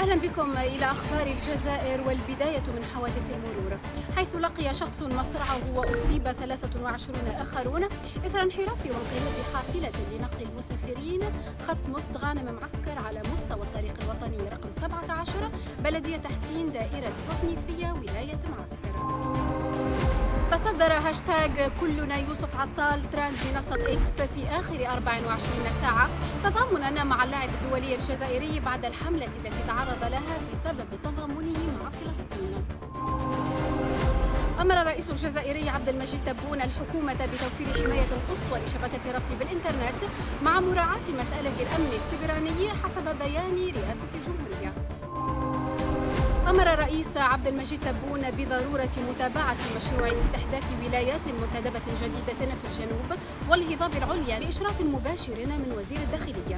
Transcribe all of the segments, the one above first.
أهلا بكم إلى أخبار الجزائر، والبداية من حوادث المرور، حيث لقي شخص مصرعه وأصيب 23 آخرون إثر انحراف وانقلاب حافلة لنقل المسافرين خط مصد غانم معسكر على مستوى الطريق الوطني رقم 17 بلدية تحسين دائرة بوحنيفية ولاية معسكر. تصدر هاشتاج كلنا يوسف عطال ترند منصة إكس في آخر 24 ساعة تضامنا مع اللاعب الدولي الجزائري بعد الحملة التي تعرض لها بسبب تضامنه مع فلسطين. أمر الرئيس الجزائري عبد المجيد تبون الحكومة بتوفير حماية قصوى لشبكة الربط بالإنترنت مع مراعاة مسألة الأمن السيبراني حسب بيان رئاسة الجمهورية. أمر الرئيس عبد المجيد تبون بضرورة متابعة مشروع استحداث ولايات منتدبة جديدة في الجنوب والهضاب العليا بإشراف مباشر من وزير الداخلية.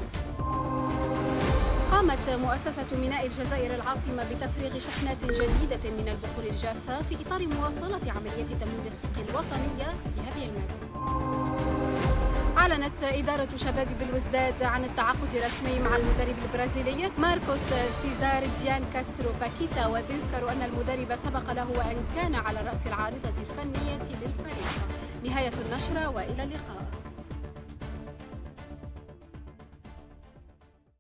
قامت مؤسسة ميناء الجزائر العاصمة بتفريغ شحنات جديدة من البخور الجافة في إطار مواصلة عملية تمويل السوق الوطنية لهذه المادة. أعلنت إدارة شباب بالوزداد عن التعاقد الرسمي مع المدرب البرازيلي ماركوس سيزار ديان كاسترو باكيتا، ويذكر أن المدرب سبق له وأن كان على رأس العارضة الفنية للفريق. نهاية النشرة وإلى اللقاء.